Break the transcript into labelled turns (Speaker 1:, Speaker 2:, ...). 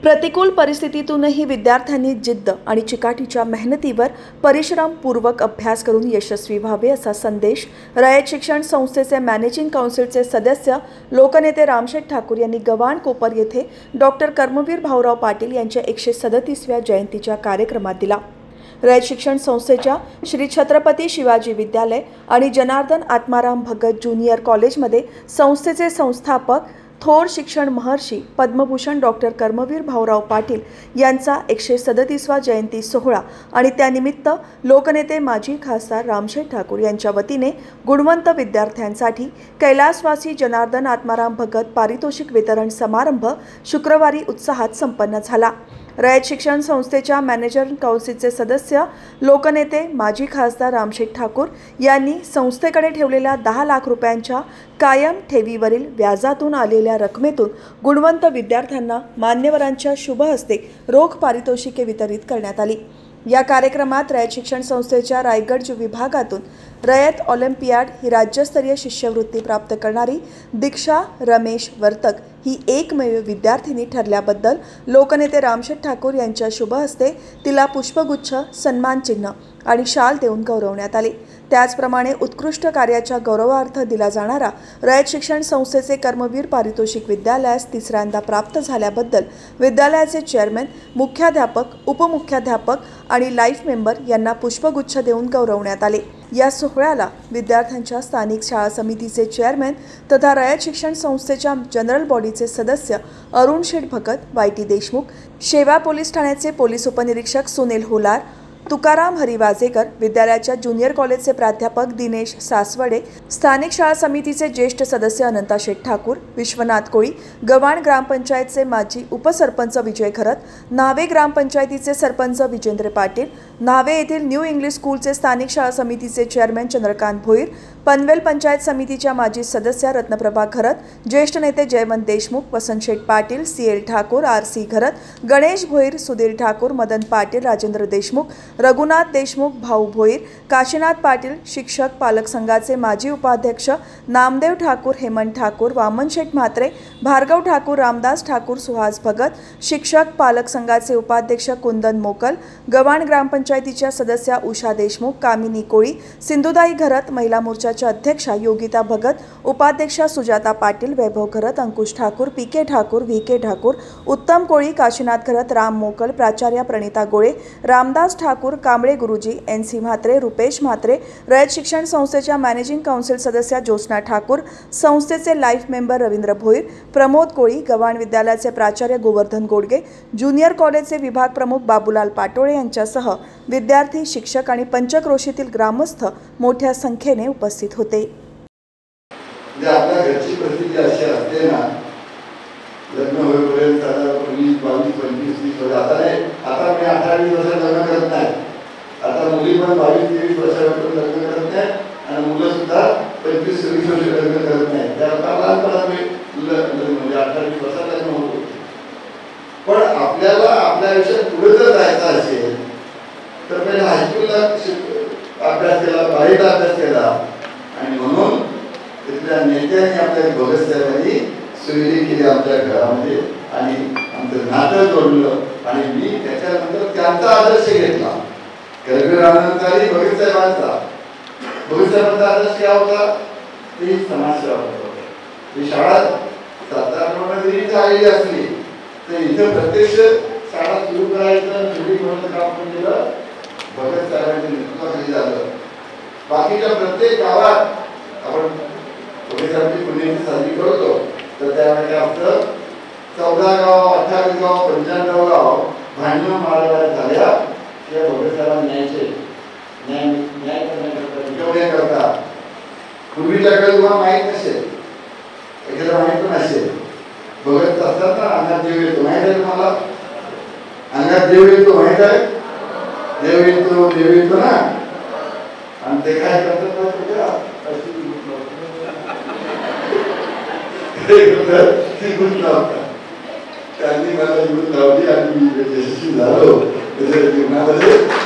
Speaker 1: प्रतिकूल परिस्थितीतूनही विद्यार्थ्यांनी जिद्द आणि चिकाटीच्या मेहनतीवर परिश्रमपूर्वक अभ्यास करून यशस्वी व्हावे असा संदेश रयत शिक्षण संस्थेचे मॅनेजिंग काउन्सिलचे सदस्य लोकनेते रामशेठ ठाकूर यांनी गव्हाण कोपर येथे डॉक्टर कर्मवीर भाऊराव पाटील यांच्या 137व्या जयंतीच्या कार्यक्रमात दिला। रयत शिक्षण संस्थेच्या श्री छत्रपती शिवाजी विद्यालय आणि जनार्दन आत्माराम भगत ज्युनियर कॉलेजमध्ये संस्थेचे संस्थापक थोर शिक्षण महर्षी पद्मभूषण डॉक्टर कर्मवीर भाऊराव पाटील यांचा 137वा जयंती सोहळा आणि त्यानिमित्त लोकनेते माजी खासदार रामशेठ ठाकूर यांच्या वतीने गुणवंत विद्यार्थ्यांसाठी कैलासवासी जनार्दन आत्माराम भगत पारितोषिक वितरण समारंभ शुक्रवारी उत्साहात संपन्न झाला। रयत शिक्षण संस्थेच्या मॅनेजिंग काउन्सिलचे सदस्य लोकनेते माजी खासदार रामशेठ ठाकूर यांनी संस्थेकडे ठेवलेल्या 10 लाख रुपयांच्या कायम ठेवीवरील व्याजातून आलेल्या रकमेतून गुणवंत विद्यार्थ्यांना मान्यवरांच्या शुभ हस्ते रोख पारितोषिके वितरित करण्यात आली। या कार्यक्रमात रयत शिक्षण संस्थेच्या रायगड विभागातून रयत ऑलिम्पियाड ही राज्यस्तरीय शिष्यवृत्ती प्राप्त करणारी दीक्षा रमेश वर्तक ही एकमेव विद्यार्थिनी ठरल्याबद्दल लोकनेते रामशेठ ठाकूर यांच्या शुभ हस्ते तिला पुष्पगुच्छ, सन्मान चिन्ह आणि शाल देऊन गौरवण्यात आले। त्याचप्रमाणे उत्कृष्ट कार्याच्या गौरवार्थ दिला जाणारा रयत शिक्षण संस्थेचे कर्मवीर पारितोषिक विद्यालयास तिसऱ्यांदा प्राप्त झाल्याबद्दल विद्यालयाचे चेअरमन, मुख्याध्यापक, उपमुख्याध्यापक आणि लाईफ मेंबर यांना पुष्पगुच्छ देऊन गौरवण्यात आले। या सोहळ्याला विद्यार्थ्यांच्या स्थानिक शाळा समितीचे चेअरमन तथा रयत शिक्षण संस्थेच्या जनरल बॉडीचे सदस्य अरुण शेठ भगत, वायटी देशमुख, शेवा पोलीस ठाण्याचे पोलीस उपनिरीक्षक सुनील होलार, तुकाराम हरिवाजेकर, विद्यालयाच्या ज्युनियर कॉलेजचे प्राध्यापक दिनेश सासवडे, स्थानिक शाळा समितीचे ज्येष्ठ सदस्य अनंता शेठ ठाकूर, विश्वनाथ कोळी, गव्हाण ग्रामपंचायतचे माजी उपसरपंच विजय खरत, न्हावे ग्रामपंचायतीचे सरपंच विजेंद्र पाटील, न्हावे येथील न्यू इंग्लिश स्कूलचे स्थानिक शाळा समितीचे चेअरमन चंद्रकांत भोईर, पनवेल पंचायत समितीच्या माजी सदस्य रत्नप्रभा घरत, ज्येष्ठ नेते जयवंत देशमुख, वसंत शेठ पाटील, CL ठाकूर, RC घरत, गणेश भोईर, सुधीर ठाकूर, मदन पाटील, राजेंद्र देशमुख, रघुनाथ देशमुख, भाऊ भोईर, काशीनाथ पाटील, शिक्षक पालक संघाचे माजी उपाध्यक्ष नामदेव ठाकूर, हेमंत ठाकूर, वामन शेठ म्हात्रे, भार्गव ठाकूर, रामदास ठाकूर, सुहास भगत, शिक्षक पालक संघाचे उपाध्यक्ष कुंदन मोकल, गव्हाण ग्रामपंचायतीच्या सदस्या उषा देशमुख, कामिनी कोळी, सिंधुदाई घरत, महिला मोर्चाच्या अध्यक्षा योगिता भगत, उपाध्यक्षा सुजाता पाटील, वैभव घरत, अंकुश ठाकूर, PK ठाकूर, VK ठाकूर, उत्तम कोळी, काशीनाथ घरत, राम मोकल, प्राचार्य प्रणिता गोळे, रामदास ठाकूर, कांबळे गुरुजी, NC म्हात्रे, रुपेश म्हात्रे, रयत शिक्षण संस्थेच्या मॅनेजिंग काउन्सिल सदस्या ज्योत्स्ना ठाकूर, संस्थेचे लाईफ मेंबर रवींद्र भोईर, प्रमोद कोळी, गव्हाण विद्यालयाचे प्राचार्य गोवर्धन गोडगे, ज्युनियर कॉलेजचे विभाग प्रमुख बाबूलाल पाटोळे यांच्यासह विद्यार्थी, शिक्षक आणि पंचक्रोशीतील ग्रामस्थ मोठ्या संख्येने उपस्थित होते।
Speaker 2: आपल्या घरची परिस्थिती अशी असते ना, लग्न होईपर्यंत 20, 22, 25, 30 आता नाही, आता मी 18-20 वर्ष लग्न करत नाही। आता मुली पण 22-23 वर्षापर्यंत लग्न करत नाही आणि मुलं सुद्धा 25-26 वर्ष लग्न करत नाही। त्याला लहानपणात मी म्हणजे 18-20 वर्षात लग्न होतो। पण आपल्याला आपल्या आयुष्यात पुढे जर जायचं असेल तर पहिले हायस्कूलला अभ्यास केला, बाहेरला अभ्यास केला आणि म्हणून तिथल्या नेत्यांनी आपल्या भगत साहेबांनी सोयरी केली आमच्या घरामध्ये आणि आमचं नातं जोडलं आणि मी त्याच्यानंतर त्यांचा आदर्श घेतला। कर्मवीरानंतरही भगत साहेबांचा आदर्श काय होता? ती समाजसेवा होता। ही शाळा सातारामध्ये जरी आलेली असली तर इथं प्रत्यक्ष शाळा सुरू करायचं म्हणून काम पण केलं भगत साहेबांच्या नेतृत्वाखाली झालं। बाकीच्या प्रत्येक गावात आपण पोलिसांची पुण्यतिथी साजरी करतो तर त्यावेळेला आपलं 14 गाव, 28 गाव, 95 गाव भांडणं मारामारी झाल्या त्या भगत साहेबांना न्याय करण्याकरता पूर्वीच्या काळी तुम्हाला माहीत नसेल, एखाद्या माहीत पण असेल, भगत असतात ना, अंगात देव येतो, माहीत आहे तुम्हाला? अंगात देव येतो, माहीत आहे? देव येतो ना, आणि ते काय करतात त्यांनी मला लावली आणि मी यशस्वी झालो जीवनामध्ये।